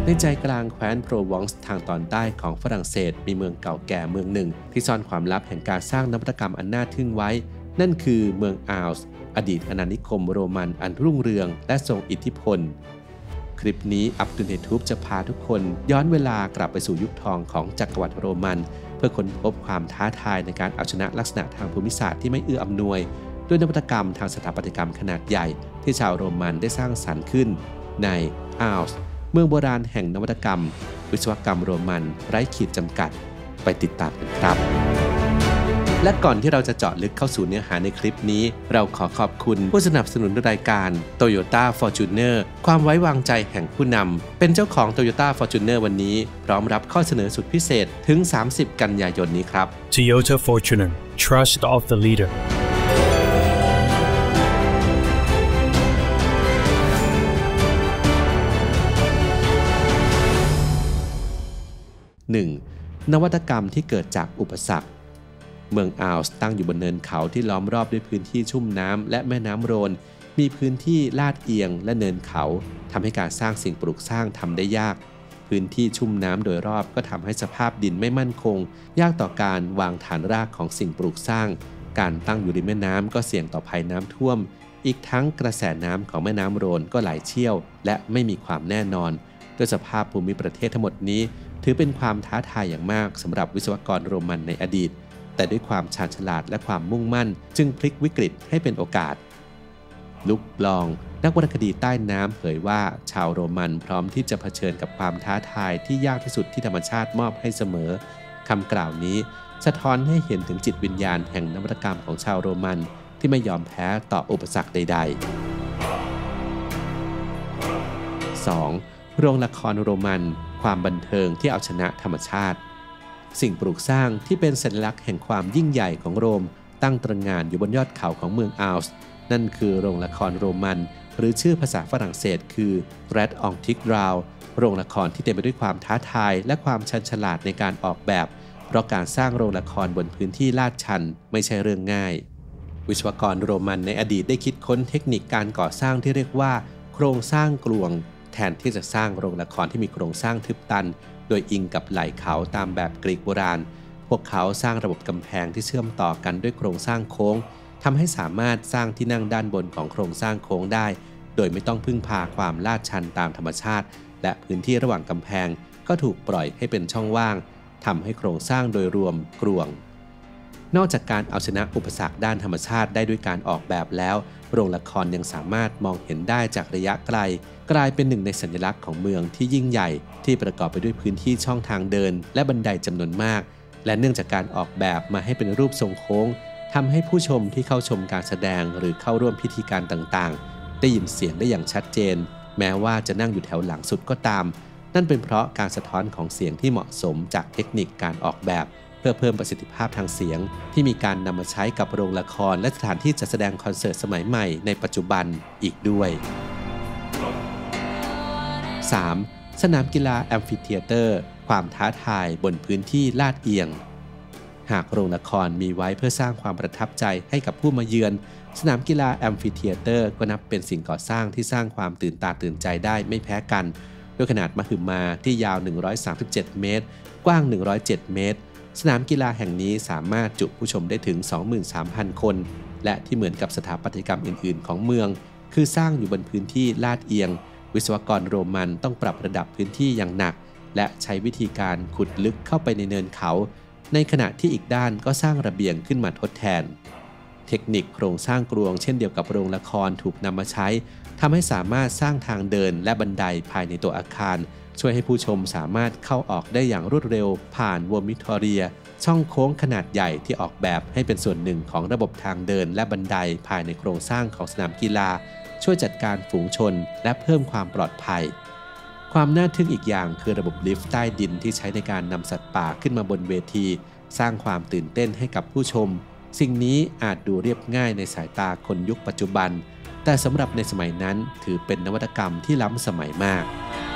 ในใจกลางแคว้นโปรวองซ์ทางตอนใต้ของฝรั่งเศสมีเมืองเก่าแก่เมืองหนึ่งที่ซ่อนความลับแห่งการสร้างนวัตกรรมอันน่าทึ่งไว้นั่นคือเมืองอาลส์อดีตอาณานิคมโรมันอันรุ่งเรืองและทรงอิทธิพลคลิปนี้อับดุลเฮทูบจะพาทุกคนย้อนเวลากลับไปสู่ยุคทองของจักรวรรดิโรมันเพื่อค้นพบความท้าทายในการเอาชนะลักษณะทางภูมิศาสตร์ที่ไม่เอื้ออำนวยด้วยนวัตกรรมทางสถาปัตยกรรมขนาดใหญ่ที่ชาวโรมันได้สร้างสรรค์ขึ้นในอาลส์เมืองโบราณแห่งนวัตกรรมวิศวกรรมโรมันไร้ขีดจำกัดไปติดตามกันครับและก่อนที่เราจะเจาะลึกเข้าสู่เนื้อหาในคลิปนี้เราขอขอบคุณผู้สนับสนุนรายการ Toyota Fortuner ความไว้วางใจแห่งผู้นำเป็นเจ้าของ Toyota Fortuner วันนี้พร้อมรับข้อเสนอสุดพิเศษถึง 30 กันยายนนี้ครับ Toyota Fortuner Trust of the Leader 1. นวัตกรรมที่เกิดจากอุปสรรคเมืองอาลส์ตั้งอยู่บนเนินเขาที่ล้อมรอบด้วยพื้นที่ชุ่มน้ำและแม่น้ำโรนมีพื้นที่ลาดเอียงและเนินเขาทำให้การสร้างสิ่งปลูกสร้างทำได้ยากพื้นที่ชุ่มน้ำโดยรอบก็ทำให้สภาพดินไม่มั่นคงยากต่อการวางฐานรากของสิ่งปลูกสร้างการตั้งอยู่ริมแม่น้ำก็เสี่ยงต่อภัยน้ำท่วมอีกทั้งกระแสน้ำของแม่น้ำโรนก็ไหลเชี่ยวและไม่มีความแน่นอนด้วยสภาพภูมิประเทศทั้งหมดนี้ถือเป็นความท้าทายอย่างมากสำหรับวิศวกรโรมันในอดีตแต่ด้วยความชาญฉลาดและความมุ่งมั่นจึงพลิกวิกฤตให้เป็นโอกาสลุกลองนักวรรณคดีใต้น้ำเผยว่าชาวโรมันพร้อมที่จะเผชิญกับความท้าทายที่ยากที่สุดที่ธรรมชาติมอบให้เสมอคำกล่าวนี้สะท้อนให้เห็นถึงจิตวิญญาณแห่งนวัตกรรมของชาวโรมันที่ไม่ยอมแพ้ต่ออุปสรรคใดๆ 2. โรงละครโรมันความบันเทิงที่เอาชนะธรรมชาติสิ่งปลูกสร้างที่เป็นสัญลักษณ์แห่งความยิ่งใหญ่ของโรมตั้งตระหง่านอยู่บนยอดเขาของเมืองอาลส์นั่นคือโรงละครโรมันหรือชื่อภาษาฝรั่งเศสคือ Red Antique Round โรงละครที่เต็มไปด้วยความท้าทายและความชันฉลาดในการออกแบบเพราะการสร้างโรงละครบนพื้นที่ลาดชันไม่ใช่เรื่องง่ายวิศวกรโรมันในอดีตได้คิดค้นเทคนิคการก่อสร้างที่เรียกว่าโครงสร้างกลวงแทนที่จะสร้างโรงละครที่มีโครงสร้างทึบตันโดยอิงกับไหล่เขาตามแบบกรีกโบราณพวกเขาสร้างระบบกำแพงที่เชื่อมต่อกันด้วยโครงสร้างโค้งทำให้สามารถสร้างที่นั่งด้านบนของโครงสร้างโค้งได้โดยไม่ต้องพึ่งพาความลาดชันตามธรรมชาติและพื้นที่ระหว่างกำแพงก็ถูกปล่อยให้เป็นช่องว่างทำให้โครงสร้างโดยรวมกลวงนอกจากการเอาชนะอุปสรรคด้านธรรมชาติได้ด้วยการออกแบบแล้วโรงละครยังสามารถมองเห็นได้จากระยะไกลกลายเป็นหนึ่งในสัญลักษณ์ของเมืองที่ยิ่งใหญ่ที่ประกอบไปด้วยพื้นที่ช่องทางเดินและบันไดจำนวนมากและเนื่องจากการออกแบบมาให้เป็นรูปทรงโค้งทำให้ผู้ชมที่เข้าชมการแสดงหรือเข้าร่วมพิธีการต่างๆได้ยินเสียงได้อย่างชัดเจนแม้ว่าจะนั่งอยู่แถวหลังสุดก็ตามนั่นเป็นเพราะการสะท้อนของเสียงที่เหมาะสมจากเทคนิคการออกแบบเพื่อเพิ่มประสิทธิภาพทางเสียงที่มีการนำมาใช้กับโรงละครและสถานที่จัดแสดงคอนเสิร์ตสมัยใหม่ในปัจจุบันอีกด้วย 3. สนามกีฬาแอมฟิเธียเตอร์ความท้าทายบนพื้นที่ลาดเอียงหากโรงละครมีไว้เพื่อสร้างความประทับใจให้กับผู้มาเยือนสนามกีฬาแอมฟิเธียเตอร์ก็นับเป็นสิ่งก่อสร้างที่สร้างความตื่นตาตื่นใจได้ไม่แพ้กันด้วยขนาดมหึมาที่ยาว137เมตรกว้าง107เมตรสนามกีฬาแห่งนี้สามารถจุผู้ชมได้ถึง 23,000 คนและที่เหมือนกับสถาปัตยกรรมอื่นๆของเมืองคือสร้างอยู่บนพื้นที่ลาดเอียงวิศวกรโรมันต้องปรับระดับพื้นที่อย่างหนักและใช้วิธีการขุดลึกเข้าไปในเนินเขาในขณะที่อีกด้านก็สร้างระเบียงขึ้นมาทดแทนเทคนิคโครงสร้างกลวงเช่นเดียวกับโรงละครถูกนำมาใช้ทำให้สามารถสร้างทางเดินและบันไดภายในตัวอาคารช่วยให้ผู้ชมสามารถเข้าออกได้อย่างรวดเร็วผ่านวอร์มิทอเรียช่องโค้งขนาดใหญ่ที่ออกแบบให้เป็นส่วนหนึ่งของระบบทางเดินและบันไดภายในโครงสร้างของสนามกีฬาช่วยจัดการฝูงชนและเพิ่มความปลอดภัยความน่าทึ่งอีกอย่างคือระบบลิฟต์ใต้ดินที่ใช้ในการนำสัตว์ป่าขึ้นมาบนเวทีสร้างความตื่นเต้นให้กับผู้ชมสิ่งนี้อาจดูเรียบง่ายในสายตาคนยุคปัจจุบันแต่สำหรับในสมัยนั้นถือเป็นนวัตกรรมที่ล้ำสมัยมาก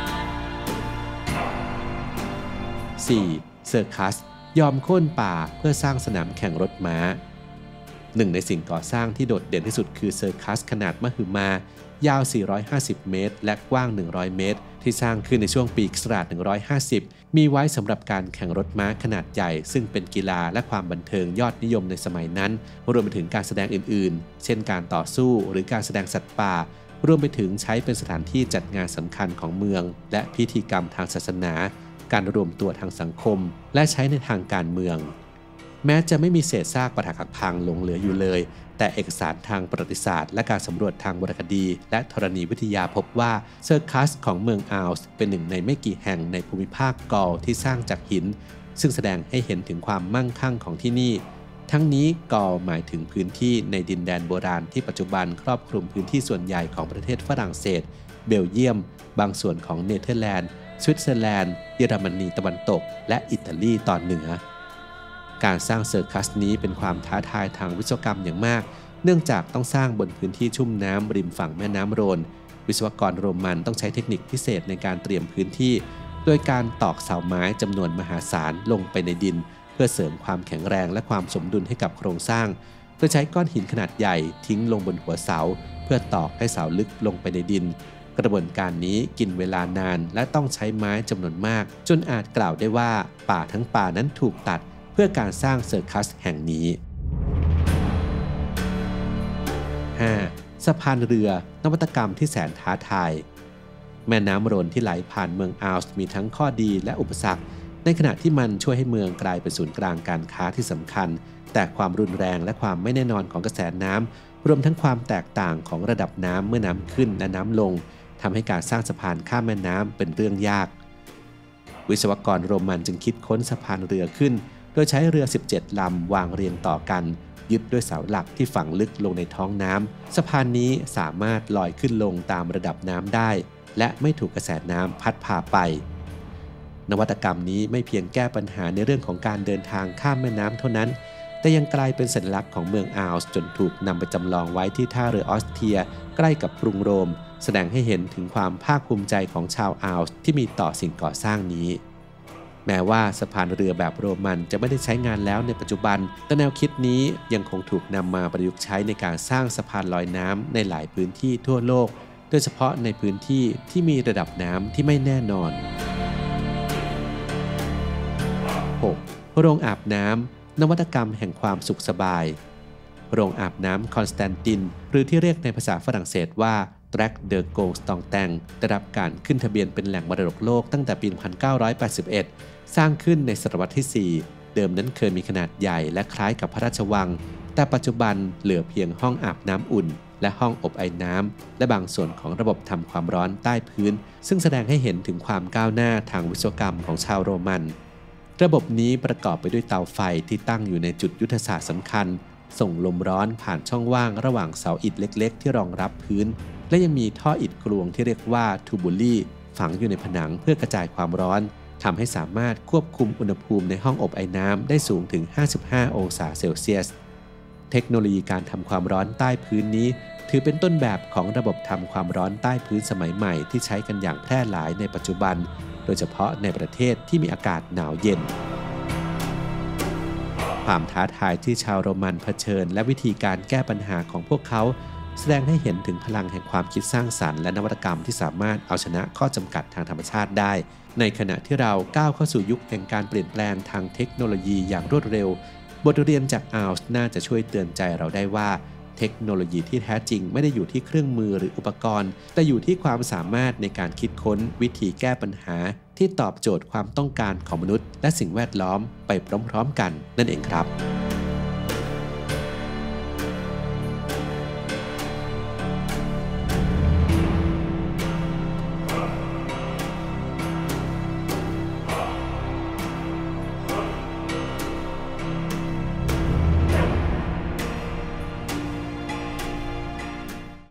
4. เซอร์คัสยอมโค่นป่าเพื่อสร้างสนามแข่งรถม้าหนึ่งในสิ่งก่อสร้างที่โดดเด่นที่สุดคือเซอร์คัสขนาดมหึมายาว450เมตรและกว้าง100เมตรที่สร้างขึ้นในช่วงปีค.ศ. 150มีไว้สำหรับการแข่งรถม้าขนาดใหญ่ซึ่งเป็นกีฬาและความบันเทิงยอดนิยมในสมัยนั้นรวมไปถึงการแสดงอื่นๆเช่นการต่อสู้หรือการแสดงสัตว์ป่ารวมไปถึงใช้เป็นสถานที่จัดงานสำคัญของเมืองและพิธีกรรมทางศาสนาการรวมตัวทางสังคมและใช้ในทางการเมืองแม้จะไม่มีเศษซากปรักหักพังหลงเหลืออยู่เลยแต่เอกสารทางประวัติศาสตร์และการสำรวจทางวรรณคดีและธรณีวิทยาพบว่าเซอร์คัสของเมืองอัลส์เป็นหนึ่งในไม่กี่แห่งในภูมิภาคกอลที่สร้างจากหินซึ่งแสดงให้เห็นถึงความมั่งคั่งของที่นี่ทั้งนี้กอลหมายถึงพื้นที่ในดินแดนโบราณที่ปัจจุบันครอบคลุมพื้นที่ส่วนใหญ่ของประเทศฝรั่งเศสเบลเยียมบางส่วนของเนเธอร์แลนด์สวิตเซอร์แลนด์เยอรมนีตะวันตกและอิตาลีตอนเหนือการสร้างเซอร์คัสนี้เป็นความท้าทายทางวิศวกรรมอย่างมากเนื่องจากต้องสร้างบนพื้นที่ชุ่มน้ำริมฝั่งแม่น้ำโรนวิศวกรโรมันต้องใช้เทคนิคพิเศษในการเตรียมพื้นที่โดยการตอกเสาไม้จำนวนมหาศาลลงไปในดินเพื่อเสริมความแข็งแรงและความสมดุลให้กับโครงสร้างโดยใช้ก้อนหินขนาดใหญ่ทิ้งลงบนหัวเสาเพื่อตอกให้เสาลึกลงไปในดินกระบวนการนี้กินเวลานานและต้องใช้ไม้จำนวนมากจนอาจกล่าวได้ว่าป่าทั้งป่านั้นถูกตัดเพื่อการสร้างเซอร์คัสแห่งนี้5. สะพานเรือนวัตกรรมที่แสนท้าทายแม่น้ำโรนที่ไหลผ่านเมืองอัลส์มีทั้งข้อดีและอุปสรรคในขณะที่มันช่วยให้เมืองกลายเป็นศูนย์กลางการค้าที่สำคัญแต่ความรุนแรงและความไม่แน่นอนของกระแสน้ำรวมทั้งความแตกต่างของระดับน้ำเมื่อน้ำขึ้นและน้ำลงทำให้การสร้างสะพานข้ามแม่น้ำเป็นเรื่องยากวิศวกรโรมันจึงคิดค้นสะพานเรือขึ้นโดยใช้เรือ17ลำวางเรียงต่อกันยึดด้วยเสาหลักที่ฝังลึกลงในท้องน้ำสะพานนี้สามารถลอยขึ้นลงตามระดับน้ำได้และไม่ถูกกระแสน้ำพัดพาไปนวัตกรรมนี้ไม่เพียงแก้ปัญหาในเรื่องของการเดินทางข้ามแม่น้ำเท่านั้นแต่ยังกลายเป็นสัญลักษณ์ของเมืองอัลส์จนถูกนำไปจำลองไว้ที่ท่าเรือออสเทียใกล้กับกรุงโรมแสดงให้เห็นถึงความภาคภูมิใจของชาวอัลส์ที่มีต่อสิ่งก่อสร้างนี้แม้ว่าสะพานเรือแบบโรมันจะไม่ได้ใช้งานแล้วในปัจจุบันแต่แนวคิดนี้ยังคงถูกนำมาประยุกต์ใช้ในการสร้างสะพานลอยน้ำในหลายพื้นที่ทั่วโลกโดยเฉพาะในพื้นที่ที่มีระดับน้ำที่ไม่แน่นอน 6. โรงอาบน้ำนวัตกรรมแห่งความสุขสบายโรงอาบน้ำคอนสแตนตินหรือที่เรียกในภาษาฝรั่งเศสว่าDrac de Constantinได้รับการขึ้นทะเบียนเป็นแหล่งมรดกโลกตั้งแต่ปี 1981 สร้างขึ้นในศตวรรษที่ 4 เดิมนั้นเคยมีขนาดใหญ่และคล้ายกับพระราชวังแต่ปัจจุบันเหลือเพียงห้องอาบน้ำอุ่นและห้องอบไอน้ำและบางส่วนของระบบทำความร้อนใต้พื้นซึ่งแสดงให้เห็นถึงความก้าวหน้าทางวิศวกรรมของชาวโรมันระบบนี้ประกอบไปด้วยเตาไฟที่ตั้งอยู่ในจุดยุทธศาสตร์สำคัญส่งลมร้อนผ่านช่องว่างระหว่างเสาอิฐเล็กๆที่รองรับพื้นและยังมีท่ออิฐกลวงที่เรียกว่าทูบูลี่ฝังอยู่ในผนังเพื่อกระจายความร้อนทำให้สามารถควบคุมอุณหภูมิในห้องอบไอน้ำได้สูงถึง55องศาเซลเซียสเทคโนโลยีการทำความร้อนใต้พื้นนี้ถือเป็นต้นแบบของระบบทำความร้อนใต้พื้นสมัยใหม่ที่ใช้กันอย่างแพร่หลายในปัจจุบันโดยเฉพาะในประเทศที่มีอากาศหนาวเย็นความท้าทายที่ชาวโรมันเผชิญและวิธีการแก้ปัญหาของพวกเขาแสดงให้เห็นถึงพลังแห่งความคิดสร้างสรรค์และนวัตกรรมที่สามารถเอาชนะข้อจำกัดทางธรรมชาติได้ในขณะที่เราก้าวเข้าสู่ยุคแห่งการเปลี่ยนแปลงทางเทคโนโลยีอย่างรวดเร็วบทเรียนจากอัลส์น่าจะช่วยเตือนใจเราได้ว่าเทคโนโลยีที่แท้จริงไม่ได้อยู่ที่เครื่องมือหรืออุปกรณ์แต่อยู่ที่ความสามารถในการคิดค้นวิธีแก้ปัญหาที่ตอบโจทย์ความต้องการของมนุษย์และสิ่งแวดล้อมไปพร้อมๆกันนั่นเองครับ